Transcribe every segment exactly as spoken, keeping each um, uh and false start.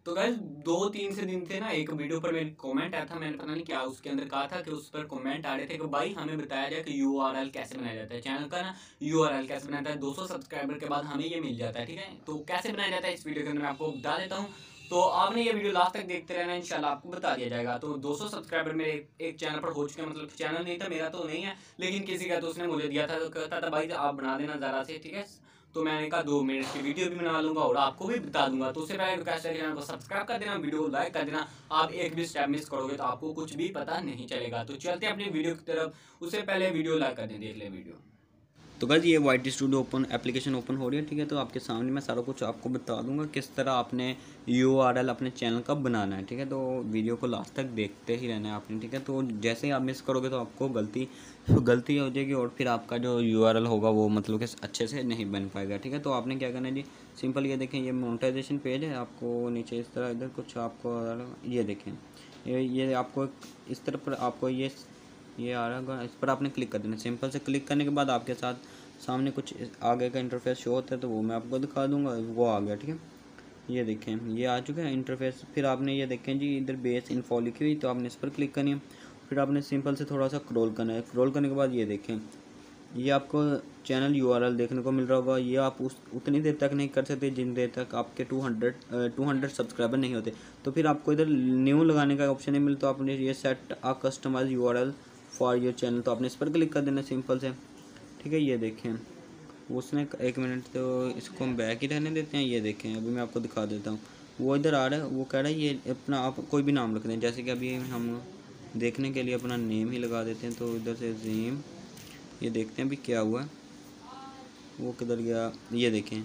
तो गाइस दो तीन से दिन थे ना, एक वीडियो पर मेरे कमेंट आया था, मैंने पता नहीं क्या उसके अंदर कहा था कि उस पर कमेंट आ रहे थे कि भाई हमें बताया जाए कि यूआरएल कैसे बनाया जाता है, चैनल का ना यूआरएल कैसे बनाया जाता है, दो सौ सब्सक्राइबर के बाद हमें ये मिल जाता है, ठीक है। तो कैसे बनाया जाता है इस वीडियो के अंदर मैं आपको बता देता हूँ, तो आपने ये वीडियो लास्ट तक देखते रहना, इंशाल्लाह आपको बता दिया जाएगा। तो दो सौ सब्सक्राइबर मेरे एक, एक चैनल पर हो चुके हैं, मतलब चैनल नहीं था मेरा तो नहीं है, लेकिन किसी का तो उसने मुझे दिया था, तो कहता था भाई आप बना देना ज़रा से, ठीक है। तो मैंने कहा दो मिनट की वीडियो भी बना लूंगा और आपको भी बता दूंगा। तो उससे पहले रिक्वेस्ट है चैनल को सब्सक्राइब कर देना, वीडियो को लाइक कर देना। आप एक भी स्टेप मिस करोगे तो आपको कुछ भी पता नहीं चलेगा। तो चलते हैं अपनी वीडियो की तरफ, उससे पहले वीडियो लाइक कर दें, देख ले वीडियो। तो गाइस ये Y T studio open application open हो रही है, ठीक है। तो आपके सामने मैं सारा कुछ आपको बता दूंगा किस तरह आपने यू आर एल अपने चैनल का बनाना है, ठीक है। तो वीडियो को लास्ट तक देखते ही रहना है आपने, ठीक है। तो जैसे ही आप मिस करोगे तो आपको गलती गलती हो जाएगी और फिर आपका जो यू आर एल होगा वो मतलब कि अच्छे से नहीं बन पाएगा, ठीक है। तो आपने क्या करना है जी, सिंपल ये देखें, ये मोनेटाइजेशन पेज है, आपको नीचे इस तरह इधर कुछ आपको ये देखें, ये ये आपको इस तरह पर आपको ये ये आ रहा है, इस पर आपने क्लिक कर देना। सिंपल से क्लिक करने के बाद आपके साथ सामने कुछ आगे का इंटरफेस शो होता है, तो वो मैं आपको दिखा दूंगा, वो आ गया, ठीक है। ये देखें ये आ चुका है इंटरफेस। फिर आपने ये देखें जी इधर बेस इन्फो लिखी हुई, तो आपने इस पर क्लिक करनी है। फिर आपने सिंपल से थोड़ा सा स्क्रॉल करना है। स्क्रॉल करने के बाद ये देखें, ये आपको चैनल यूआरएल देखने को मिल रहा होगा। ये आप उस उतनी देर तक नहीं कर सकते जिन देर तक आपके two hundred two hundred subscriber नहीं होते। तो फिर आपको इधर न्यू लगाने का ऑप्शन नहीं मिलता, तो आपने ये set a customize URL for your channel, तो आपने इस पर क्लिक कर देना सिंपल से, ठीक है। ये देखें उसने एक मिनट, तो इसको हम बैक ही रहने देते हैं। ये देखें अभी मैं आपको दिखा देता हूँ, वो इधर आ रहा है, वो कह रहा है ये अपना आप कोई भी नाम रख दें, जैसे कि अभी हम देखने के लिए अपना नेम ही लगा देते हैं। तो इधर से जीम, ये देखते हैं अभी क्या हुआ है, वो किधर गया, ये देखें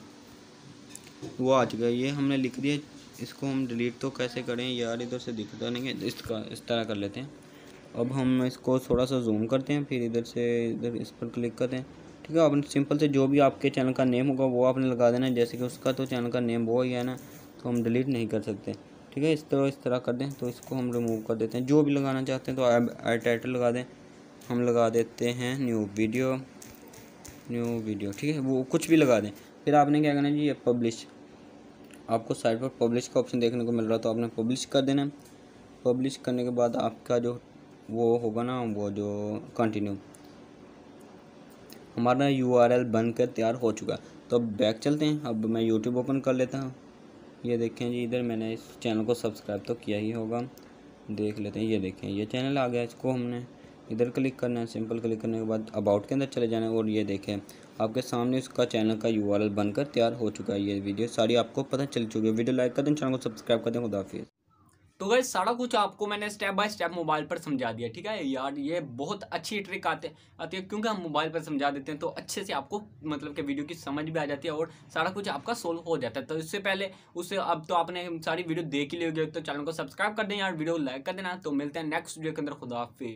वो आ चुका है। ये हमने लिख दिया, इसको हम डिलीट तो कैसे करें यार, इधर से दिखता नहीं है, इसका इस तरह कर लेते हैं। अब हम इसको थोड़ा सा जूम करते हैं, फिर इधर से इधर इस पर क्लिक करते हैं, ठीक है। आपने सिंपल से जो भी आपके चैनल का नेम होगा वो आपने लगा देना है, जैसे कि उसका तो चैनल का नेम वो ही है ना, तो हम डिलीट नहीं कर सकते, ठीक है। इस तरह इस तरह कर दें, तो इसको हम रिमूव कर देते हैं। जो भी लगाना चाहते हैं तो ऐड टाइटल लगा दें, हम लगा देते हैं न्यू वीडियो, न्यू वीडियो, ठीक है, वो कुछ भी लगा दें। फिर आपने क्या करना है जी, ये पब्लिश, आपको साइड पर पब्लिश का ऑप्शन देखने को मिल रहा है, तो आपने पब्लिश कर देना है। पब्लिश करने के बाद आपका जो वो होगा ना, वो जो कंटिन्यू, हमारा यूआरएल बनकर तैयार हो चुका है। तो अब बैक चलते हैं, अब मैं यूट्यूब ओपन कर लेता हूँ। ये देखें जी इधर मैंने इस चैनल को सब्सक्राइब तो किया ही होगा, देख लेते हैं। ये देखें ये चैनल आ गया, इसको हमने इधर क्लिक करना है। सिंपल क्लिक करने के बाद अबाउट के अंदर चले जाना है, और ये देखें आपके सामने उसका चैनल का यूआरएल बनकर तैयार हो चुका है। ये वीडियो सारी आपको पता चल चुकी है। वीडियो लाइक कर दें, चैनल को सब्सक्राइब कर दें। खुदा हाफिज़। तो गाइस सारा कुछ आपको मैंने स्टेप बाय स्टेप मोबाइल पर समझा दिया, ठीक है यार। ये बहुत अच्छी ट्रिक आते आती है, क्योंकि हम मोबाइल पर समझा देते हैं तो अच्छे से आपको मतलब कि वीडियो की समझ भी आ जाती है और सारा कुछ आपका सोल्व हो जाता है। तो इससे पहले उससे अब तो आपने सारी वीडियो देख ही ली होगी, तो चैनल को सब्सक्राइब कर दें यार, वीडियो लाइक कर देना। तो मिलते हैं नेक्स्ट वीडियो के अंदर। खुदा हाफिज़।